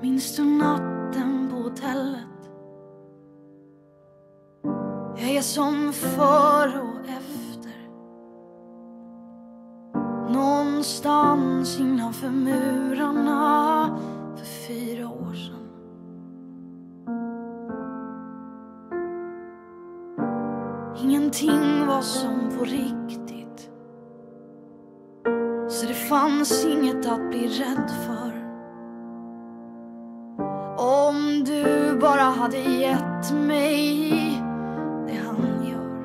Minns du natten på hotellet? Jag är som före och efter. Någonstans innanför murarna för 4 år sedan. Ingenting var som på riktigt, så det fanns inget att bli rädd för. Om du bara hade gett mig det han gör.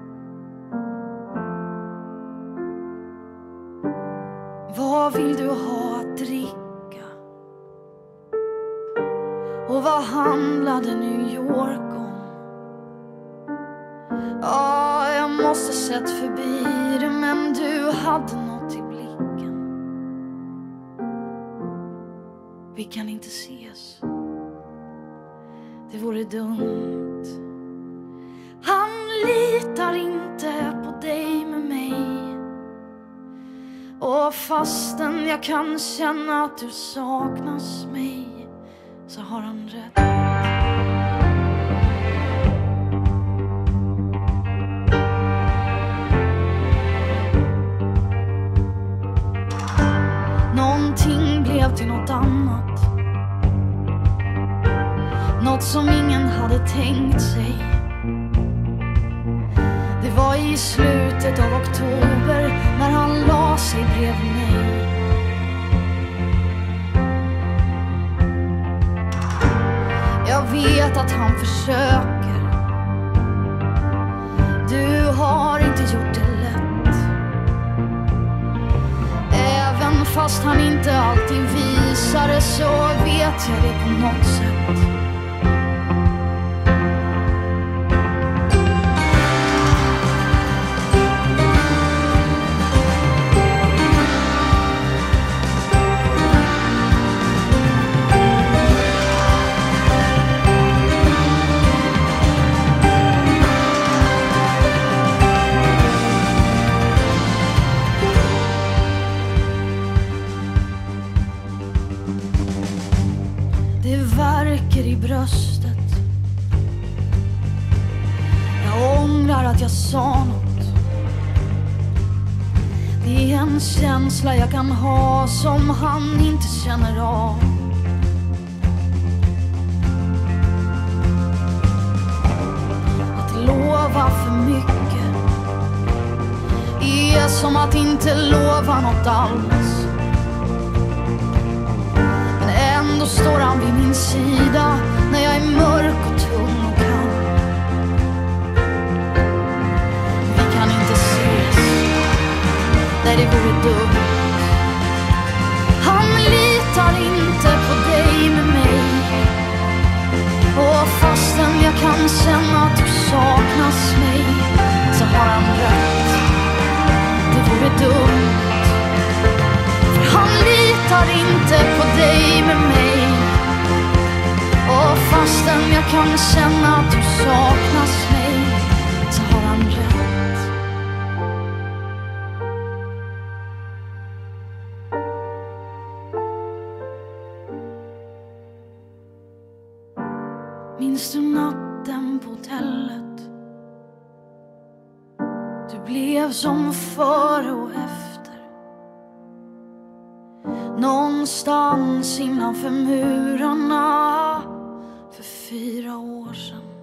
Vad vill du ha att dricka? Och vad handlade New York om? Ja, jag måste sett förbi det, men du hade något i blicken. Vi kan inte ses. Det vore dumt. Han litar inte på dig med mig. Och fastän jag kan känna att du saknas mig, så har han rätt. Någonting blev till något annat. Något som ingen hade tänkt sig. Det var i slutet av oktober när han la sig bredvid mig. Jag vet att han försöker. Du har inte gjort det lätt. Även fast han inte alltid visar det, så vet jag det på något sätt. Det värker i bröstet. Jag ångrar att jag sa något. Det är en känsla jag kan ha som han inte känner av. Att lova för mycket är som att inte lova något alls. Ändå står han vid min sida när jag är mörk och tung och kall. Vi kan inte ses. Nej, det vore dumt. Han litar inte på dig med mig. Och fastän jag kan känna att du saknas mig, så har han rätt. Det vore dumt. Han litar inte på dig med mig. Och fastän jag kan känna att du saknas mig, så har han rätt. Minns du natten på hotellet? Du blev som före och efter. Någonstans innanför murarna för 4 år sedan.